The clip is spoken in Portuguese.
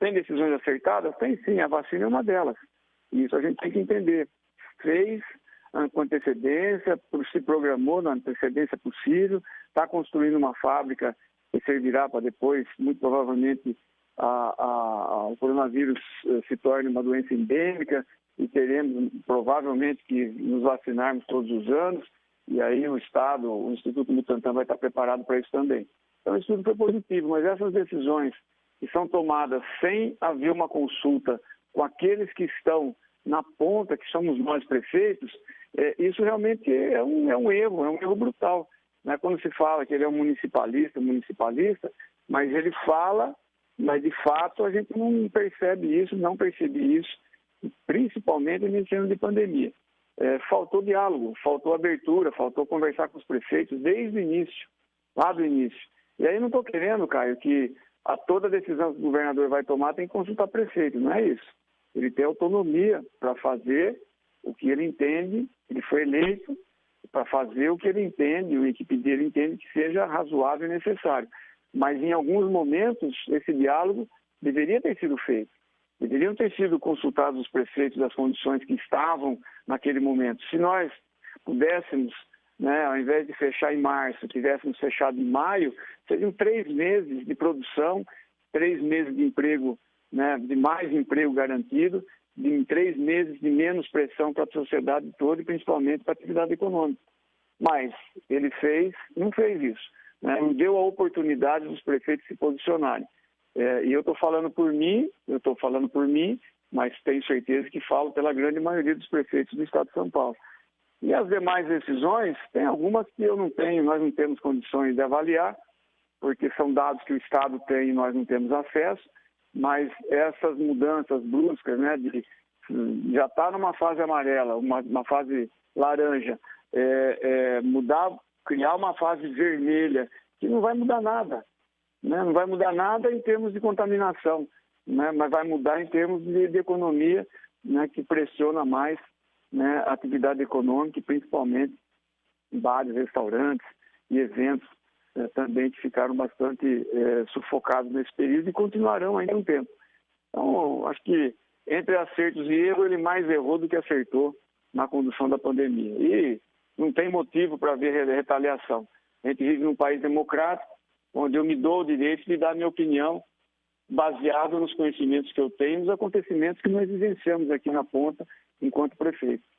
Tem decisões acertadas? Tem sim, a vacina é uma delas. Isso a gente tem que entender. Fez com antecedência, se programou na antecedência possível, está construindo uma fábrica que servirá para depois, muito provavelmente, o coronavírus se torne uma doença endêmica e teremos provavelmente que nos vacinarmos todos os anos, e aí o Estado, o Instituto Butantan vai estar preparado para isso também. Então isso tudo foi positivo, mas essas decisões que são tomadas sem haver uma consulta com aqueles que estão na ponta, que somos nós prefeitos, isso realmente é um erro brutal. Né? Quando se fala que ele é um municipalista, mas ele fala, mas de fato a gente não percebe isso, não percebi isso, principalmente nesse ano de pandemia. Faltou diálogo, faltou abertura, faltou conversar com os prefeitos desde o início, lá do início. E aí não estou querendo, Caio, que toda decisão que o governador vai tomar tem que consultar o prefeito, não é isso. Ele tem autonomia para fazer o que ele entende, ele foi eleito para fazer o que ele entende, a equipe dele entende que seja razoável e necessário. Mas em alguns momentos esse diálogo deveria ter sido feito. Deveriam ter sido consultados os prefeitos das condições que estavam naquele momento. Se nós pudéssemos, né, ao invés de fechar em março, tivéssemos fechado em maio, seriam 3 meses de produção, 3 meses de emprego, né, de mais emprego garantido, em 3 meses de menos pressão para a sociedade toda e principalmente para a atividade econômica. Mas ele não fez isso, né, não deu a oportunidade dos prefeitos se posicionarem. E eu estou falando por mim, mas tenho certeza que falo pela grande maioria dos prefeitos do Estado de São Paulo. E as demais decisões, tem algumas que nós não temos condições de avaliar, porque são dados que o Estado tem e nós não temos acesso, mas essas mudanças bruscas, né, já está numa fase amarela, uma fase laranja, criar uma fase vermelha, que não vai mudar nada. Né? Não vai mudar nada em termos de contaminação, né? Mas vai mudar em termos de economia, né, que pressiona mais, né, a atividade econômica, e principalmente bares, restaurantes e eventos também que ficaram bastante sufocados nesse período e continuarão ainda um tempo. Então, acho que entre acertos e erros, ele mais errou do que acertou na condução da pandemia. E não tem motivo para haver retaliação. A gente vive num país democrático, onde eu me dou o direito de dar minha opinião baseado nos conhecimentos que eu tenho, nos acontecimentos que nós vivenciamos aqui na ponta enquanto prefeito.